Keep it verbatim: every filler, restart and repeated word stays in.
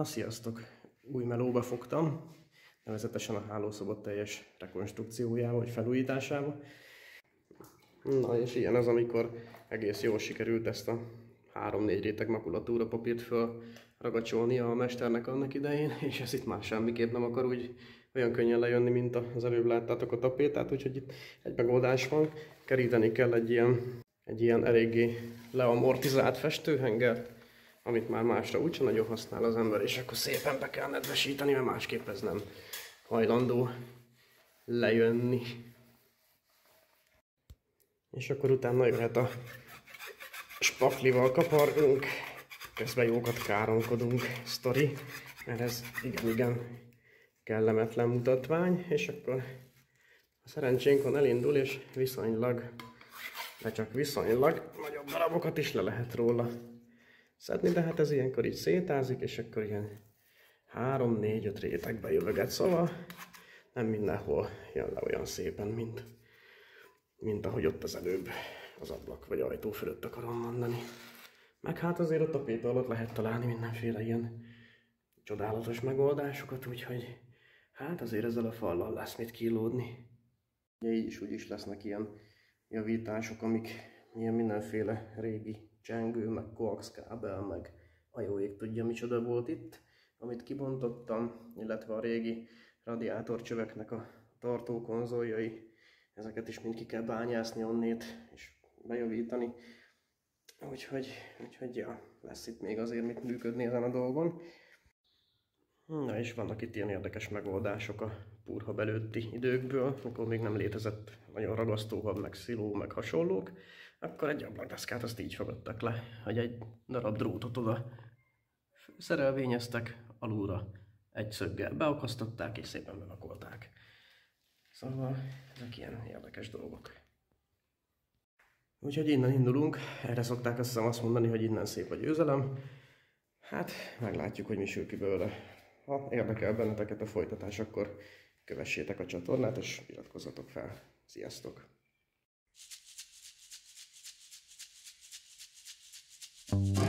Na, sziasztok! Új melóba fogtam, nevezetesen a hálószoba teljes rekonstrukciójába, vagy felújításába. Na, és ilyen az, amikor egész jól sikerült ezt a három-négy réteg makulatúra papírt föl ragacsolnia a mesternek annak idején, és ez itt már semmiképp nem akar úgy olyan könnyen lejönni, mint az előbb láttátok a tapétát, úgyhogy itt egy megoldás van. Keríteni kell egy ilyen, egy ilyen eléggé leamortizált festőhengert, amit már másra úgyse nagyon használ az ember, és akkor szépen be kell nedvesíteni, mert másképp ez nem hajlandó lejönni. És akkor utána jöhet a spaklival kapargunk, közben jókat káromkodunk, sztori, mert ez igen-igen kellemetlen mutatvány, és akkor a szerencsénkon elindul, és viszonylag, de csak viszonylag nagyobb darabokat is le lehet róla szedni, de hát ez ilyenkor így szétázik, és akkor ilyen három-négy-öt rétegbe jövöget, szóval nem mindenhol jön le olyan szépen, mint, mint ahogy ott az előbb az ablak vagy ajtó fölött akarom mondani. Meg hát azért a tapéta alatt lehet találni mindenféle ilyen csodálatos megoldásokat, úgyhogy hát azért ezzel a fallal lesz mit kilódni. Ugye így is úgy is lesznek ilyen javítások, amik ilyen mindenféle régi csengő, meg koax kábel, meg a jó ég tudja micsoda volt itt, amit kibontottam, illetve a régi radiátorcsöveknek a tartókonzoljai, ezeket is mind ki kell bányászni onnét és bejavítani. Úgyhogy, úgyhogy ja, lesz itt még azért mit működni ezen a dolgon. Na és vannak itt ilyen érdekes megoldások a púrhab előtti időkből, amikor még nem létezett nagyon ragasztóhab, meg sziló, meg hasonlók, akkor egy ablakdeszkát azt így fogadtak le, hogy egy darab drótot oda szerelvényeztek, alulra egy szöggel beakasztották és szépen bevakolták. Szóval ezek ilyen érdekes dolgok. Úgyhogy innen indulunk, erre szokták azt hiszem azt mondani, hogy innen szép a győzelem. Hát meglátjuk, hogy mi sül ki belőle. Ha érdekel benneteket a folytatás, akkor kövessétek a csatornát és iratkozzatok fel. Sziasztok!